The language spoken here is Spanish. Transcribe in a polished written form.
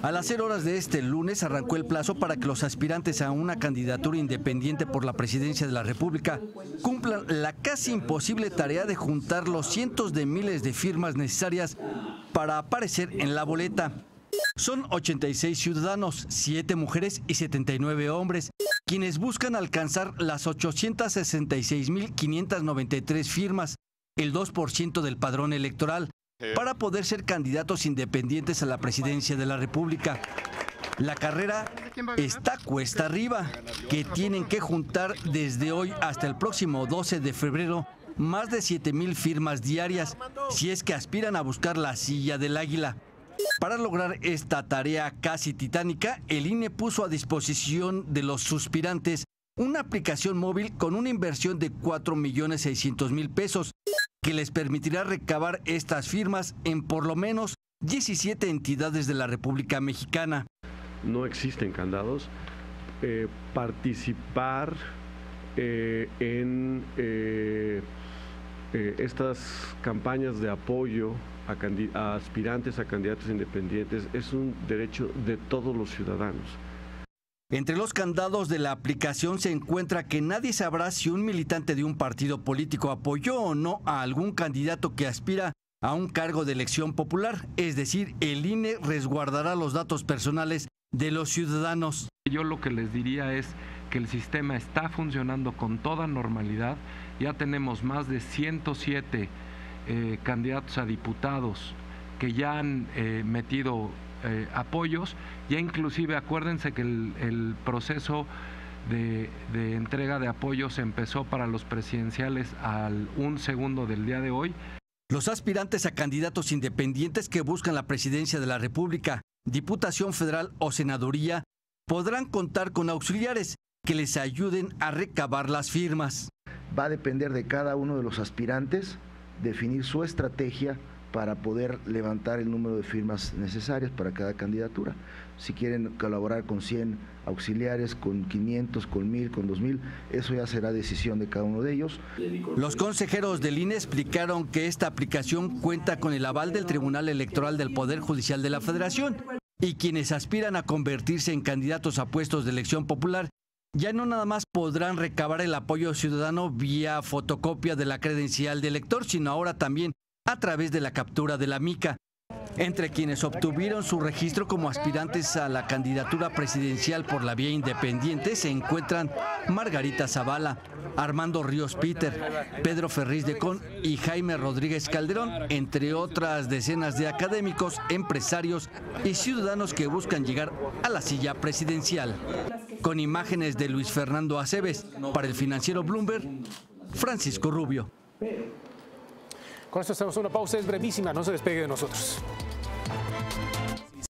A las 0 horas de este lunes arrancó el plazo para que los aspirantes a una candidatura independiente por la presidencia de la República cumplan la casi imposible tarea de juntar los cientos de miles de firmas necesarias para aparecer en la boleta. Son 86 ciudadanos, 7 mujeres y 79 hombres, quienes buscan alcanzar las 866.593 firmas, el 2% del padrón electoral, para poder ser candidatos independientes a la presidencia de la República. La carrera está cuesta arriba, que tienen que juntar desde hoy hasta el próximo 12 de febrero más de 7,000 firmas diarias, si es que aspiran a buscar la silla del águila. Para lograr esta tarea casi titánica, el INE puso a disposición de los suspirantes una aplicación móvil con una inversión de 4,600,000 pesos, que les permitirá recabar estas firmas en por lo menos 17 entidades de la República Mexicana. No existen candados. Participar en estas campañas de apoyo a aspirantes a candidatos independientes es un derecho de todos los ciudadanos. Entre los candados de la aplicación se encuentra que nadie sabrá si un militante de un partido político apoyó o no a algún candidato que aspira a un cargo de elección popular, es decir, el INE resguardará los datos personales de los ciudadanos. Yo lo que les diría es que el sistema está funcionando con toda normalidad. Ya tenemos más de 107 candidatos a diputados que ya han metido apoyos. Ya inclusive acuérdense que el proceso de entrega de apoyos empezó para los presidenciales al 1 segundo del día de hoy. Los aspirantes a candidatos independientes que buscan la presidencia de la República, Diputación Federal o Senaduría podrán contar con auxiliares que les ayuden a recabar las firmas. Va a depender de cada uno de los aspirantes definir su estrategia para poder levantar el número de firmas necesarias para cada candidatura. Si quieren colaborar con 100 auxiliares, con 500, con 1,000, con 2,000, eso ya será decisión de cada uno de ellos. Los consejeros del INE explicaron que esta aplicación cuenta con el aval del Tribunal Electoral del Poder Judicial de la Federación y quienes aspiran a convertirse en candidatos a puestos de elección popular ya no nada más podrán recabar el apoyo ciudadano vía fotocopia de la credencial de elector, sino ahora también a través de la captura de la mica. Entre quienes obtuvieron su registro como aspirantes a la candidatura presidencial por la vía independiente se encuentran Margarita Zavala, Armando Ríos Peter, Pedro Ferriz de Con y Jaime Rodríguez Calderón, entre otras decenas de académicos, empresarios y ciudadanos que buscan llegar a la silla presidencial. Con imágenes de Luis Fernando Aceves, para el financiero Bloomberg, Francisco Rubio. Con esto hacemos una pausa, es brevísima, no se despegue de nosotros.